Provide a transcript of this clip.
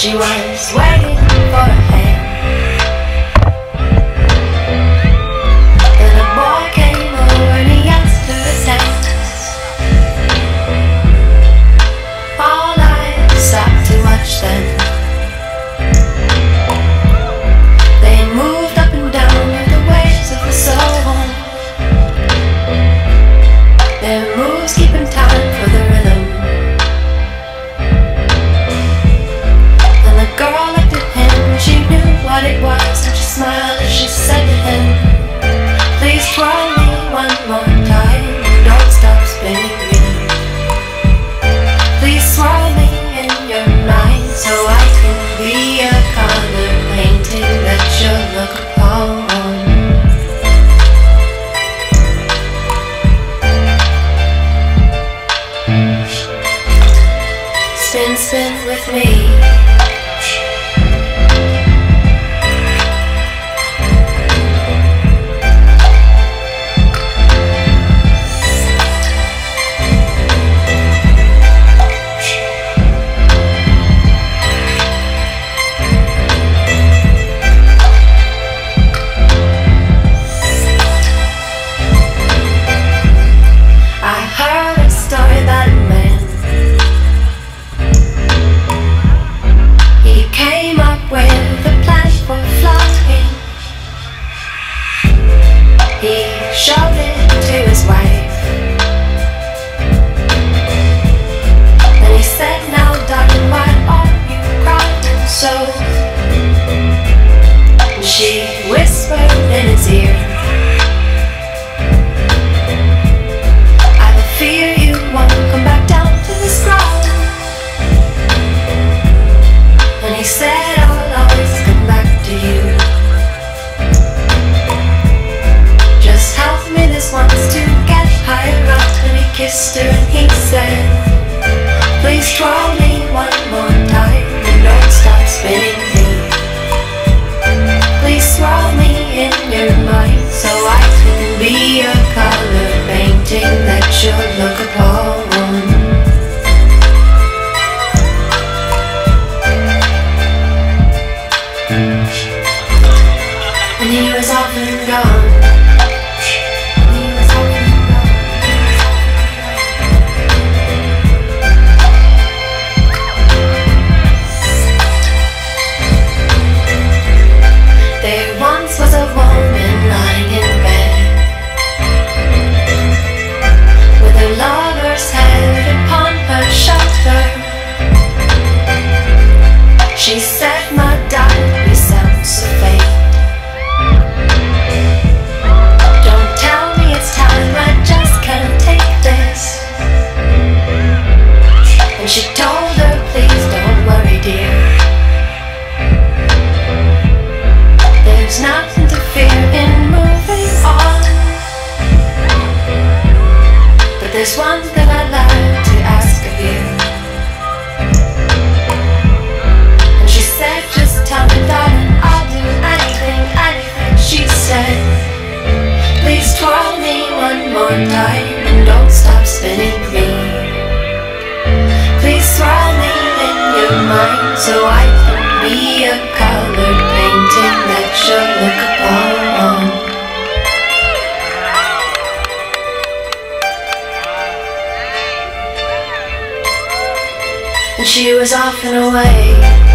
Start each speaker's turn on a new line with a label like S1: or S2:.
S1: She was waiting for a hand. Then a boy came over and he asked her his name. All night I stopped to watch them. They moved up and down with the waves of the soul. Their moves keeping time for the rhythm. And the girl looked at him, she knew what it was, and she smiled as she said to him, please twirl me one more time, don't stop spinning me. Please swirl me in your mind, so I can be a color painting that you'll look upon. Spin, spin with me. Showed it to his wife. Then he said, now darling, why are you crying so? And she whispered in his ear, I have a fear you won't come back down to this ground. And he said, I'll always come back to you. Help me this once to get higher up. And he kissed her and he said, please twirl me one more time and don't stop spinning me. Please swirl me in your mind, so I can be a color painting that you'll look upon. And he was off and gone. There once was a woman lying in bed with her lover's head upon her shoulder. She said, my darling, you sound so faint. Don't tell me it's time, I just can't take this. And she told her, please don't worry, dear. There's nothing to fear in moving on. But there's one thing I'd like to ask of you. And she said, just tell me, darling, I'll do anything, anything. She said, please twirl me one more time and don't stop spinning me. Please swirl me in your mind, so I can be a colored painting that you'll look upon. And she was off and away.